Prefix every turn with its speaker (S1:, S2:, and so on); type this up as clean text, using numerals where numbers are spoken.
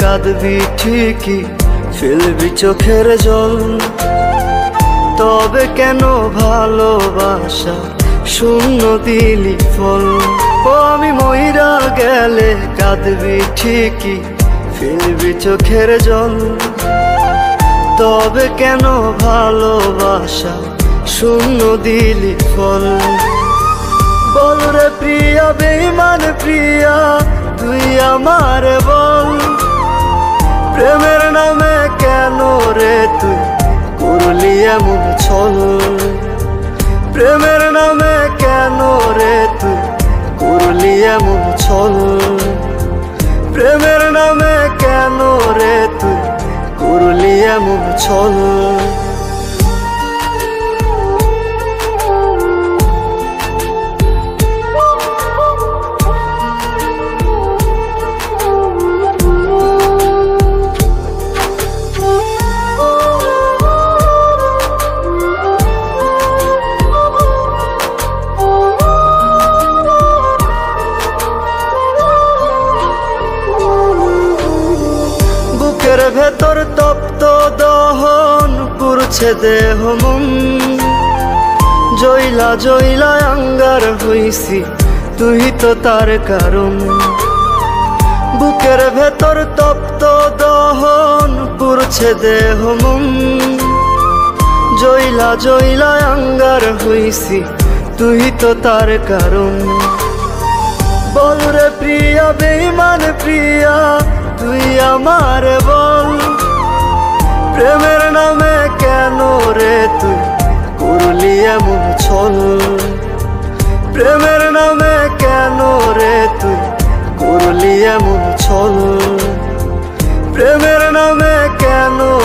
S1: কাঁদবি ঠিকই, ফেলবি চোখের জল। তবে কেন ভালোবাসা শূন্য দিলি ফল? ও আমি মইরা গেলে কাঁদবি ঠিকই, ফেলবি চোখের জল। তবে কেন ভালোবাসা শূন্য দিলি ফল? বল রে প্রিয়া, বেঈমান প্রিয়া, তুই আমার বল। প্রেমের নামে কেন রে তুই করলি এমন ছল? প্রেমের নামে কেন রে তুই করলি এমন ছল? প্রেমের নামে কেন রে তুই করলি এমন ছল? বুকের ভেতর তপ্ত দহন পুরছে দেহ মন। জইলা জইলা আঙ্গার হইছি, তুই তো তার কারণ। বুকের ভেতর তপ্ত দহন পুরছে দেহ মন। জইলা জইলা আঙ্গার হইছি, তুই তো তার কারণ। বল রে প্রিয়া, বেঈমান প্রিয়া, তুই আমার বল। প্রেমের নামে কেন রে তুই করলি এমন ছল? প্রেমের নামে কেন রে তুই করলি এমন ছল? প্রেমের নামে কেন